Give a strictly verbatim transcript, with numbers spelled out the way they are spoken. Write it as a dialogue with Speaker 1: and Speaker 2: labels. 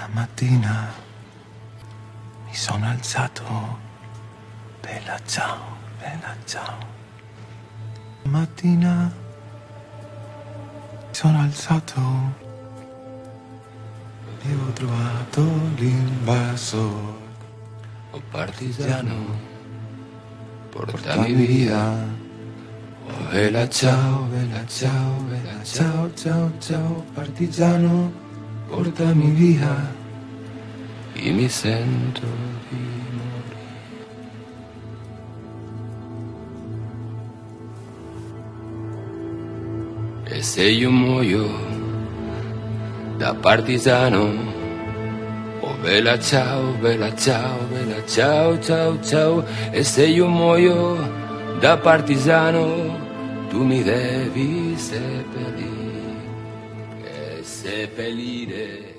Speaker 1: Stamattina mi sono alzato, bella ciao, bella ciao. Stamattina mi sono alzato e ho trovato l'invasor.
Speaker 2: Oh partigiano, portami via. Oh bella ciao, bella ciao, bella ciao, ciao, ciao, partigiano, portami via. E mi sento di morire. E se io muoio da partigiano, oh bella ciao, bella ciao, bella ciao, ciao, ciao. E se io muoio da partigiano, tu mi devi seppellire, e seppellire